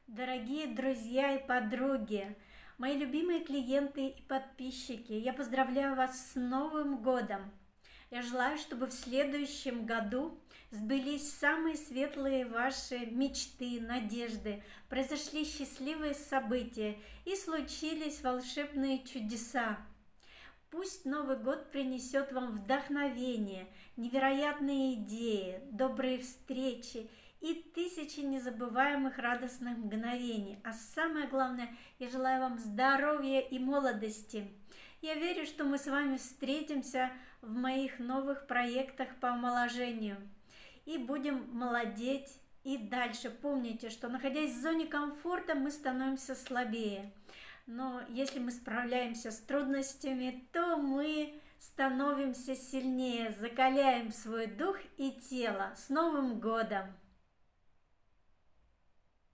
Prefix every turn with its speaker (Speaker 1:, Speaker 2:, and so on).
Speaker 1: Дорогие друзья и подруги, мои любимые клиенты и подписчики, я поздравляю вас с Новым годом! Я желаю, чтобы в следующем году сбылись самые светлые ваши мечты, надежды, произошли счастливые события и случились волшебные чудеса. Пусть Новый год принесет вам вдохновение, невероятные идеи, добрые встречи и тысячи незабываемых радостных мгновений. А самое главное, я желаю вам здоровья и молодости. Я верю, что мы с вами встретимся в моих новых проектах по омоложению и будем молодеть и дальше. Помните, что находясь в зоне комфорта, мы становимся слабее. Но если мы справляемся с трудностями, то мы становимся сильнее, закаляем свой дух и тело. С Новым годом!